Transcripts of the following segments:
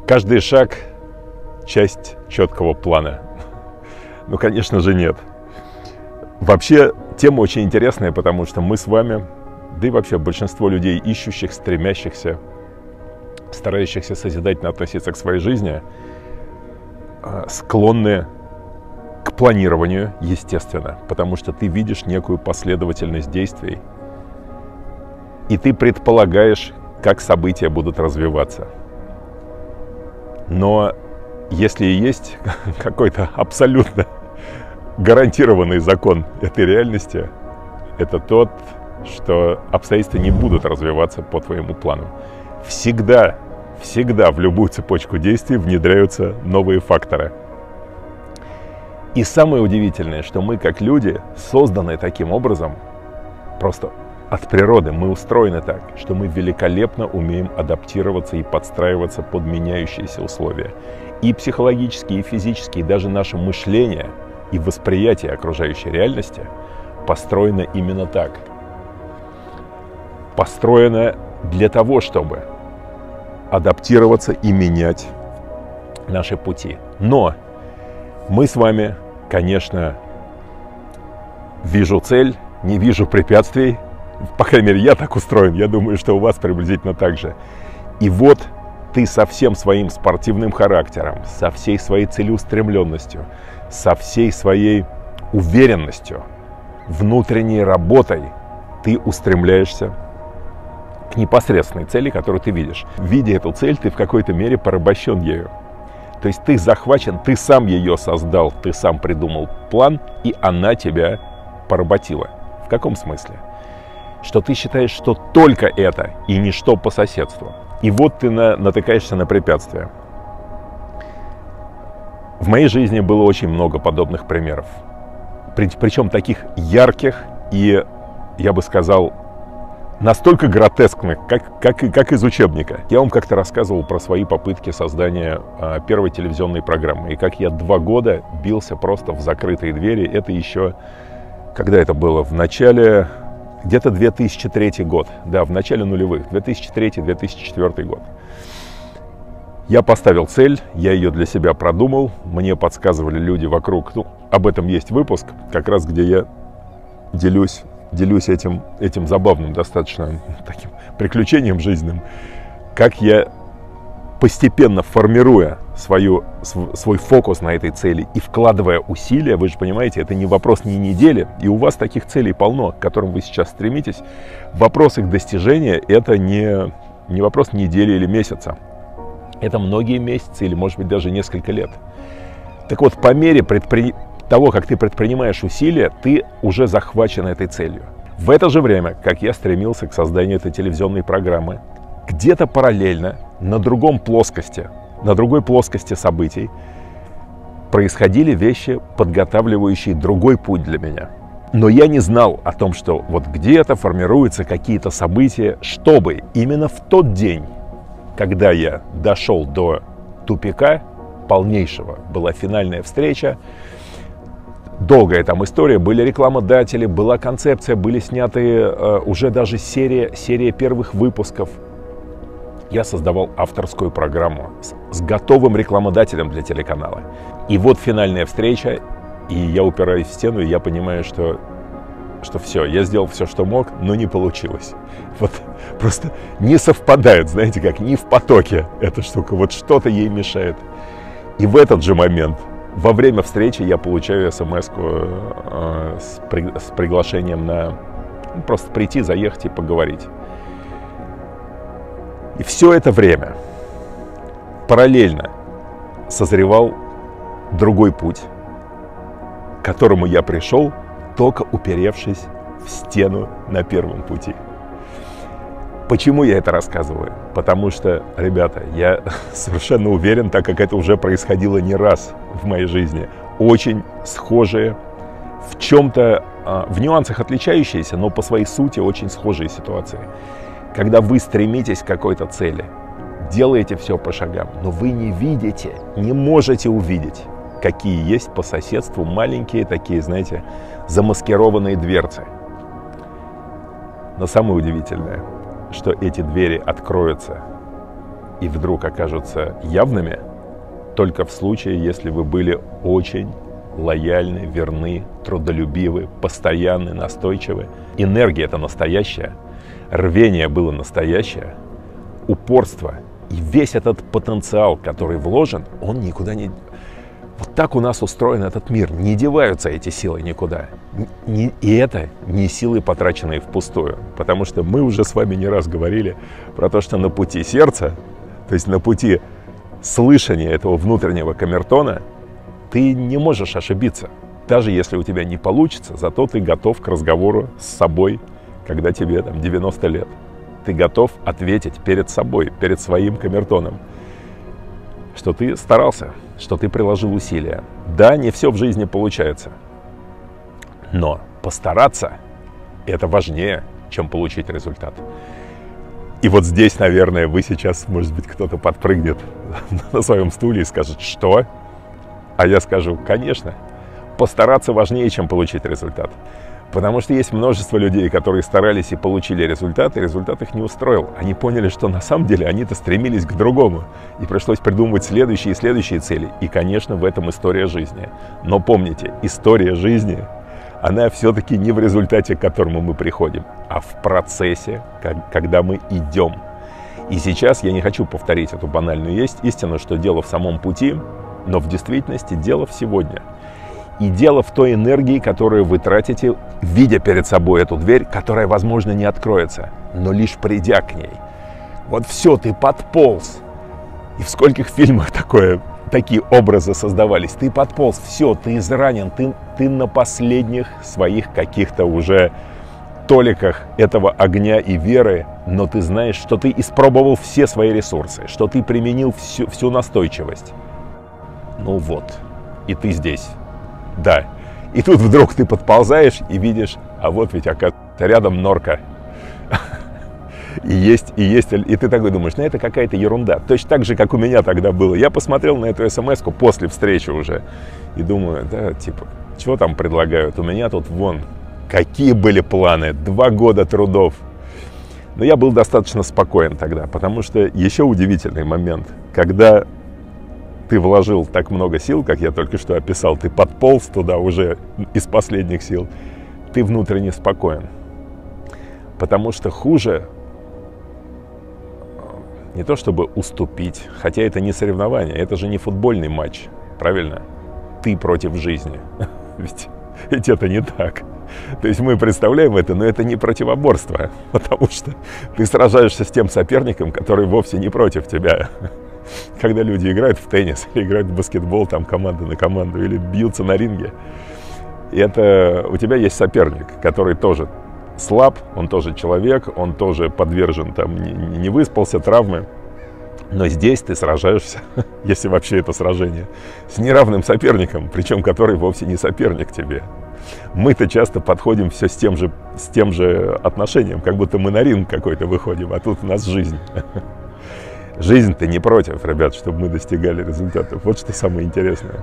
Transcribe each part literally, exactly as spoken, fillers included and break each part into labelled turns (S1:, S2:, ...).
S1: Каждый шаг – часть четкого плана. Ну, конечно же, нет. Вообще, тема очень интересная, потому что мы с вами, да и вообще большинство людей, ищущих, стремящихся, старающихся созидательно относиться к своей жизни, склонны к планированию, естественно, потому что ты видишь некую последовательность действий, и ты предполагаешь, как события будут развиваться. Но если и есть какой-то абсолютно гарантированный закон этой реальности, это тот, что обстоятельства не будут развиваться по твоему плану. Всегда, всегда в любую цепочку действий внедряются новые факторы. И самое удивительное, что мы, как люди, созданы таким образом, просто от природы мы устроены так, что мы великолепно умеем адаптироваться и подстраиваться под меняющиеся условия. И психологически, и физически, и даже наше мышление и восприятие окружающей реальности построено именно так. Построено для того, чтобы адаптироваться и менять наши пути. Но мы с вами, конечно, вижу цель, не вижу препятствий. По крайней мере, я так устроен. Я думаю, что у вас приблизительно так же. И вот ты со всем своим спортивным характером, со всей своей целеустремленностью, со всей своей уверенностью, внутренней работой, ты устремляешься к непосредственной цели, которую ты видишь. Видя эту цель, ты в какой-то мере порабощен ею. То есть ты захвачен, ты сам ее создал, ты сам придумал план, и она тебя поработила. В каком смысле? Что ты считаешь, что только это и ничто по соседству. И вот ты на, натыкаешься на препятствия. В моей жизни было очень много подобных примеров. При, причем таких ярких и, я бы сказал, настолько гротескных, как, как, как из учебника. Я вам как-то рассказывал про свои попытки создания а, первой телевизионной программы. И как я два года бился просто в закрытые двери. Это еще, когда это было? В начале... Где-то две тысячи третий год, да, в начале нулевых, две тысячи третий — две тысячи четвёртый год. Я поставил цель, я ее для себя продумал, мне подсказывали люди вокруг, ну, об этом есть выпуск, как раз где я делюсь, делюсь этим, этим забавным достаточно таким приключением жизненным, как я, постепенно формируя свою, свой фокус на этой цели и вкладывая усилия, вы же понимаете, это не вопрос ни недели, и у вас таких целей полно, к которым вы сейчас стремитесь. Вопрос их достижения – это не, не вопрос недели или месяца. Это многие месяцы или, может быть, даже несколько лет. Так вот, по мере предпри... того, как ты предпринимаешь усилия, ты уже захвачен этой целью. В это же время, как я стремился к созданию этой телевизионной программы, где-то параллельно, на другом плоскости, на другой плоскости событий происходили вещи, подготавливающие другой путь для меня. Но я не знал о том, что вот где-то формируются какие-то события, чтобы именно в тот день, когда я дошел до тупика полнейшего, была финальная встреча, долгая там история, были рекламодатели, была концепция, были сняты э, уже даже серия, серия первых выпусков. Я создавал авторскую программу с, с готовым рекламодателем для телеканала. И вот финальная встреча, и я упираюсь в стену, и я понимаю, что, что все, я сделал все, что мог, но не получилось. Вот просто не совпадает, знаете, как не в потоке эта штука, вот что-то ей мешает. И в этот же момент, во время встречи, я получаю смс-ку э, с, при, с приглашением на ну, просто прийти, заехать и поговорить. И все это время параллельно созревал другой путь, к которому я пришел, только уперевшись в стену на первом пути. Почему я это рассказываю? Потому что, ребята, я совершенно уверен, так как это уже происходило не раз в моей жизни, очень схожие, в чем-то, в нюансах отличающиеся, но по своей сути очень схожие ситуации. Когда вы стремитесь к какой-то цели, делаете все по шагам, но вы не видите, не можете увидеть, какие есть по соседству маленькие такие, знаете, замаскированные дверцы. Но самое удивительное, что эти двери откроются и вдруг окажутся явными только в случае, если вы были очень лояльны, верны, трудолюбивы, постоянны, настойчивы. Энергия это настоящая, рвение было настоящее, упорство и весь этот потенциал, который вложен, он никуда не... Вот так у нас устроен этот мир. Не деваются эти силы никуда. Не, и это не силы, потраченные впустую. Потому что мы уже с вами не раз говорили про то, что на пути сердца, то есть на пути слышания этого внутреннего камертона, ты не можешь ошибиться. Даже если у тебя не получится, зато ты готов к разговору с собой, когда тебе там девяносто лет. Ты готов ответить перед собой, перед своим камертоном, что ты старался, что ты приложил усилия. Да, не все в жизни получается, но постараться – это важнее, чем получить результат. И вот здесь, наверное, вы сейчас, может быть, кто-то подпрыгнет на своем стуле и скажет: что? А я скажу: конечно, постараться важнее, чем получить результат. Потому что есть множество людей, которые старались и получили результат, и результат их не устроил. Они поняли, что на самом деле они-то стремились к другому. И пришлось придумывать следующие и следующие цели. И, конечно, в этом история жизни. Но помните, история жизни, она все-таки не в результате, к которому мы приходим, а в процессе, когда мы идем. И сейчас я не хочу повторить эту банальную есть истину, что дело в самом пути, но в действительности дело в сегодня. И дело в той энергии, которую вы тратите, видя перед собой эту дверь, которая, возможно, не откроется, но лишь придя к ней. Вот все, ты подполз. И в скольких фильмах такое, такие образы создавались. Ты подполз, все, ты изранен, ты, ты на последних своих каких-то уже толиках этого огня и веры, но ты знаешь, что ты испробовал все свои ресурсы, что ты применил всю, всю настойчивость. Ну вот, и ты здесь. Да. И тут вдруг ты подползаешь и видишь, а вот ведь, оказывается, рядом норка. И есть, и есть, и ты такой думаешь: ну это какая-то ерунда. Точно так же, как у меня тогда было. Я посмотрел на эту смс-ку после встречи уже и думаю: да, типа, чего там предлагают? У меня тут вон, какие были планы, два года трудов. Но я был достаточно спокоен тогда, потому что еще удивительный момент, когда ты вложил так много сил, как я только что описал, ты подполз туда уже из последних сил, ты внутренне спокоен. Потому что хуже не то чтобы уступить, хотя это не соревнование, это же не футбольный матч, правильно? Ты против жизни. Ведь, ведь это не так. То есть мы представляем это, но это не противоборство, потому что ты сражаешься с тем соперником, который вовсе не против тебя. Когда люди играют в теннис, или играют в баскетбол, там команда на команду, или бьются на ринге, это у тебя есть соперник, который тоже слаб, он тоже человек, он тоже подвержен, там, не, не выспался, травмы. Но здесь ты сражаешься, если вообще это сражение, с неравным соперником, причем который вовсе не соперник тебе. Мы-то часто подходим все с тем же, с тем же отношением, как будто мы на ринг какой-то выходим, а тут у нас жизнь. Жизнь-то не против, ребят, чтобы мы достигали результатов. Вот что самое интересное.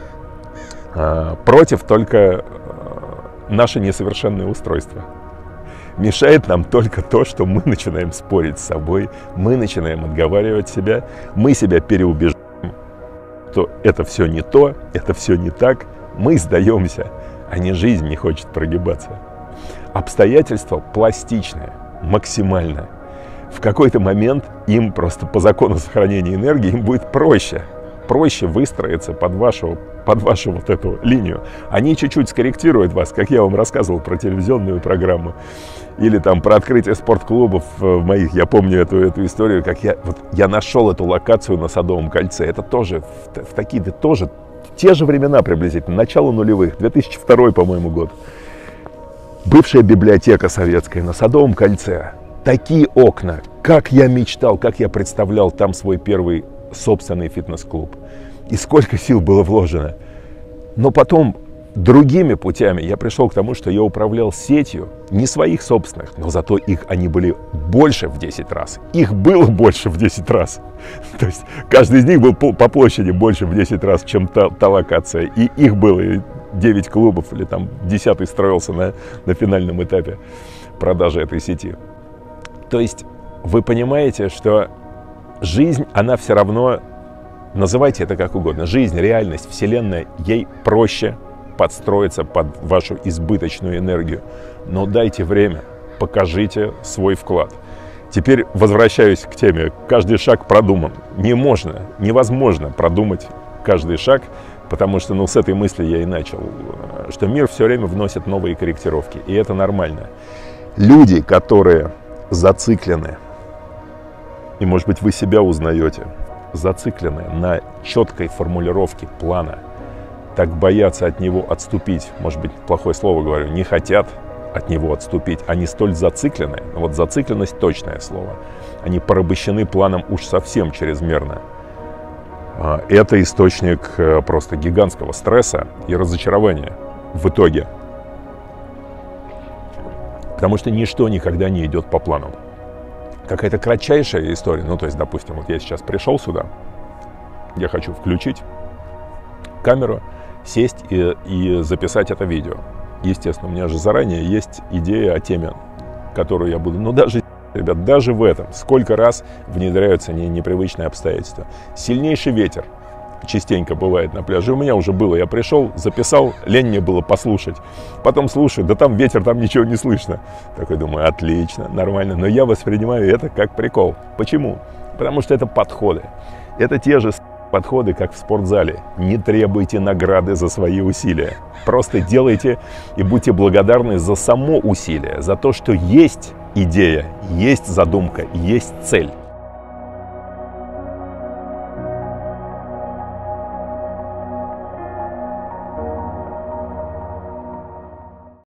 S1: А, против только наше несовершенное устройство. Мешает нам только то, что мы начинаем спорить с собой, мы начинаем отговаривать себя, мы себя переубеждаем, что это все не то, это все не так, мы сдаемся, а не жизнь не хочет прогибаться. Обстоятельства пластичные, максимально. В какой-то момент им просто по закону сохранения энергии им будет проще, проще выстроиться под вашу, под вашу вот эту линию. Они чуть-чуть скорректируют вас, как я вам рассказывал про телевизионную программу, или там про открытие спортклубов моих. Я помню эту, эту историю, как я, вот, я нашел эту локацию на Садовом кольце. Это тоже в, в такие, тоже те же времена приблизительно, начало нулевых, две тысячи второй, по-моему, год. Бывшая библиотека советская на Садовом кольце. Такие окна, как я мечтал, как я представлял там свой первый собственный фитнес-клуб. И сколько сил было вложено. Но потом другими путями я пришел к тому, что я управлял сетью, не своих собственных, но зато их они были больше в десять раз. Их было больше в десять раз. То есть каждый из них был по площади больше в десять раз, чем та, та локация. И их было девять клубов, или там десятый строился на, на финальном этапе продажи этой сети. То есть вы понимаете, что жизнь, она все равно, называйте это как угодно, жизнь, реальность, вселенная, ей проще подстроиться под вашу избыточную энергию. Но дайте время, покажите свой вклад. Теперь возвращаюсь к теме. Каждый шаг продуман. Не можно, невозможно продумать каждый шаг, потому что, ну, с этой мысли я и начал, что мир все время вносит новые корректировки, и это нормально. Люди, которые зациклены, и, может быть, вы себя узнаете, зациклены на четкой формулировке плана, так боятся от него отступить, может быть, плохое слово говорю, не хотят от него отступить, они столь зациклены, вот зацикленность точное слово, они порабощены планом уж совсем чрезмерно. Это источник просто гигантского стресса и разочарования в итоге. Потому что ничто никогда не идет по плану. Какая-то кратчайшая история, ну то есть, допустим, вот я сейчас пришел сюда, я хочу включить камеру, сесть и, и записать это видео. Естественно, у меня же заранее есть идея о теме, которую я буду, ну даже, ребят, даже в этом, сколько раз внедряются не, непривычные обстоятельства. Сильнейший ветер частенько бывает на пляже. У меня уже было, я пришел, записал, лень мне было послушать. Потом слушаю, да там ветер, там ничего не слышно. Такой думаю, отлично, нормально. Но я воспринимаю это как прикол. Почему? Потому что это подходы. Это те же подходы, как в спортзале. Не требуйте награды за свои усилия. Просто делайте и будьте благодарны за само усилие, за то, что есть идея, есть задумка, есть цель.